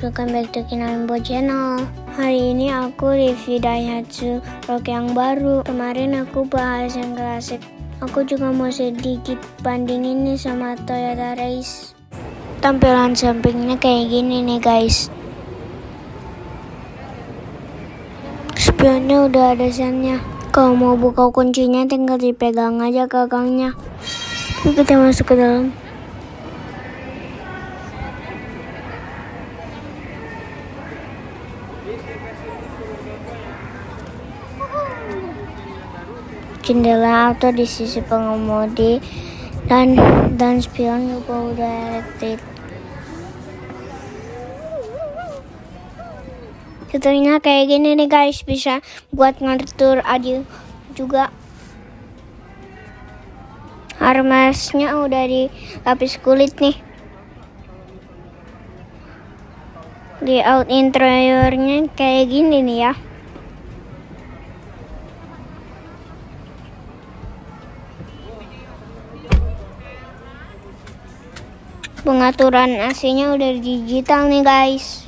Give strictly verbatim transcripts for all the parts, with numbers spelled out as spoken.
welcome back to Kinalimbo channel. Hari ini aku review Daihatsu Rogue yang baru. Kemarin aku bahas yang klasik. Aku juga mau sedikit bandingin nih sama Toyota Race. Tampilan sampingnya kayak gini nih guys. Spionnya udah ada sennya. Kalau mau buka kuncinya tinggal dipegang aja gagangnya. Yuk kita masuk ke dalam. Jendela auto di sisi pengemudi dan dan spion juga udah elektrik. Fiturnya kayak gini nih guys, bisa buat ngatur aja juga. Harnessnya udah dilapis kulit nih. Layout interiornya kayak gini nih ya. Pengaturan A C-nya udah digital nih guys.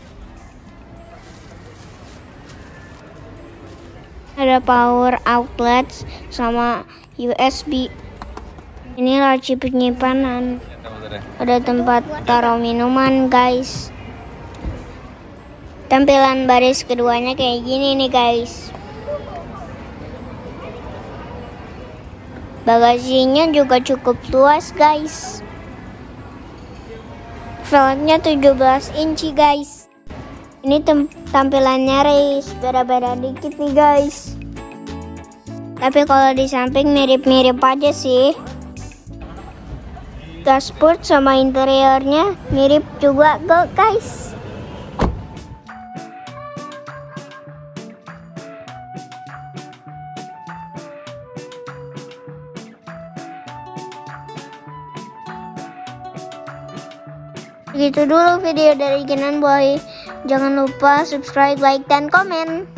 Ada power outlet sama U S B. Ini laci penyimpanan. Ada tempat taruh minuman guys. Tampilan baris keduanya kayak gini nih guys. Bagasinya juga cukup luas guys. Velgnya tujuh belas inci guys. Ini tampilannya race, beda-beda dikit nih guys. Tapi kalau di samping mirip-mirip aja sih. Dashboard sama interiornya mirip juga kok guys. Begitu dulu video dari Kenan Boy. Jangan lupa subscribe, like, dan komen.